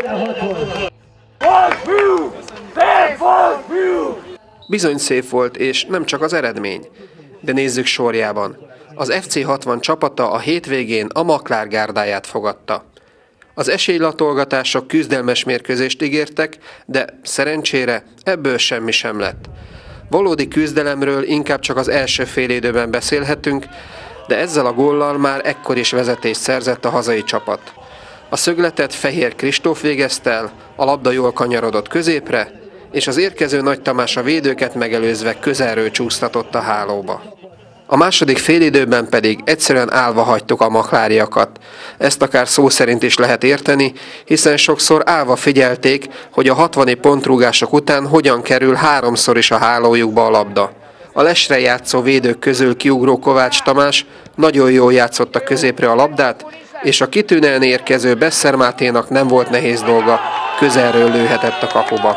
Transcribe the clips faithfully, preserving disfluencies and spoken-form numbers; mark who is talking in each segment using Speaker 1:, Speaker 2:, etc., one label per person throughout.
Speaker 1: Bizony szép volt, és nem csak az eredmény. De nézzük sorjában. Az ef cé hatvan csapata a hétvégén a Maklár gárdáját fogadta. Az esélylatolgatások küzdelmes mérkőzést ígértek, de szerencsére ebből semmi sem lett. Valódi küzdelemről inkább csak az első félidőben beszélhetünk, de ezzel a góllal már ekkor is vezetést szerzett a hazai csapat. A szögletet Fehér Kristóf végezte el, a labda jól kanyarodott középre, és az érkező Nagy Tamás a védőket megelőzve közelről csúsztatott a hálóba. A második félidőben pedig egyszerűen állva hagytuk a makláriakat. Ezt akár szó szerint is lehet érteni, hiszen sokszor állva figyelték, hogy a hatvani pontrúgások után hogyan kerül háromszor is a hálójukba a labda. A lesre játszó védők közül kiugró Kovács Tamás nagyon jól játszotta középre a labdát, és a kitűnően érkező Besser Máténak nem volt nehéz dolga, közelről lőhetett a kapuba.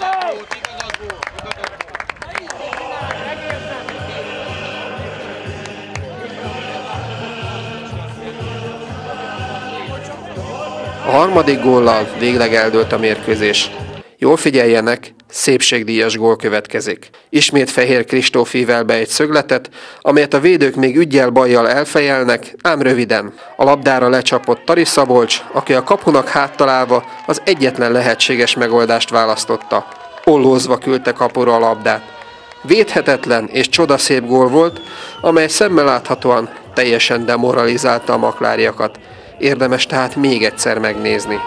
Speaker 1: A harmadik góllal végleg eldőlt a mérkőzés. Jól figyeljenek, szépségdíjas gól következik. Ismét Fehér Kristóf ível be egy szögletet, amelyet a védők még üggyel-bajjal elfejelnek, ám röviden. A labdára lecsapott Tari Szabolcs, aki a kapunak háttalálva az egyetlen lehetséges megoldást választotta. Ollózva küldte kapura a labdát. Védhetetlen és csodaszép gól volt, amely szemmel láthatóan teljesen demoralizálta a makláriakat. Érdemes tehát még egyszer megnézni.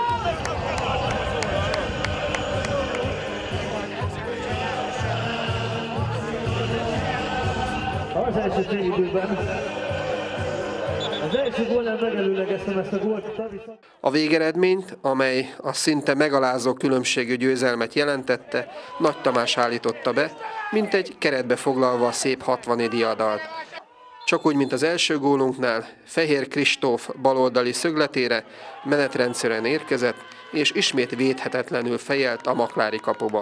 Speaker 2: Az első félidőben az első gólnál megelőlegeztem ezt a gólt.
Speaker 1: A végeredményt, amely a szinte megalázó különbségű győzelmet jelentette, Nagy Tamás állította be, mint egy keretbe foglalva a szép hatvani diadalt. Csak úgy, mint az első gólunknál, Fehér Kristóf baloldali szögletére menetrendszerűen érkezett, és ismét védhetetlenül fejelt a maklári kapuba.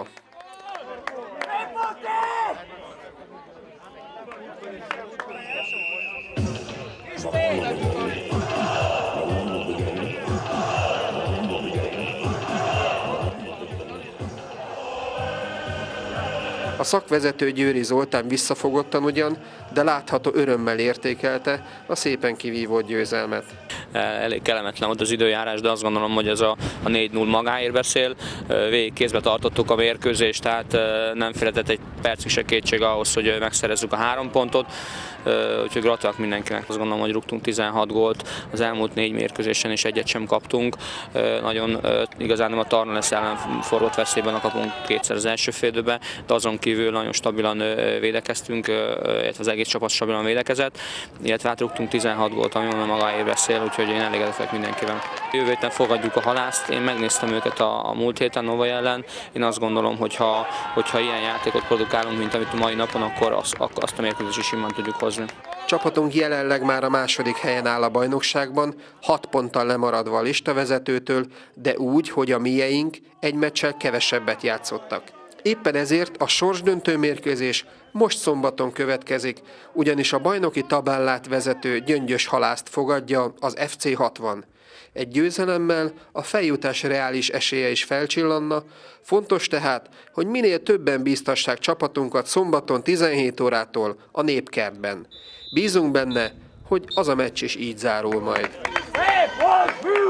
Speaker 1: A szakvezető Győri Zoltán visszafogottan ugyan, de látható örömmel értékelte a szépen kivívott győzelmet.
Speaker 3: Elég kellemetlen volt az időjárás, de azt gondolom, hogy ez a, a négy null magáért beszél. Végig kézbe tartottuk a mérkőzést, tehát nem félhetett egy percig se kétség ahhoz, hogy megszerezzük a három pontot. Úgyhogy gratulálok mindenkinek. Azt gondolom, hogy rúgtunk tizenhat gólt, az elmúlt négy mérkőzésen is egyet sem kaptunk. Nagyon igazán nem a Tarnales ellen forgott veszélyben a kapunk kétszer az első félidőben, de azon kívül nagyon stabilan védekeztünk, illetve az egész csapat stabilan védekezett, illetve átrúgtunk tizenhat gólt, ami mondom magáért beszél, úgyhogy én elégedett mindenkivel. Jövő héten fogadjuk a Halászt, én megnéztem őket a, a múlt héten Novai ellen, én azt gondolom, hogy ha, hogyha ilyen játékot produkálunk, mint amit a mai napon, akkor azt, azt a mérkőzést is simán tudjuk hozni.
Speaker 1: Csapatunk jelenleg már a második helyen áll a bajnokságban, hat ponttal lemaradva a listavezetőtől, de úgy, hogy a mieink egy meccsel kevesebbet játszottak. Éppen ezért a sorsdöntő mérkőzés most szombaton következik, ugyanis a bajnoki tabellát vezető Gyöngyös Halászt fogadja az ef cé hatvan. Egy győzelemmel a feljutás reális esélye is felcsillanna, fontos tehát, hogy minél többen bíztassák csapatunkat szombaton tizenhét órától a Népkertben. Bízunk benne, hogy az a meccs is így zárul majd.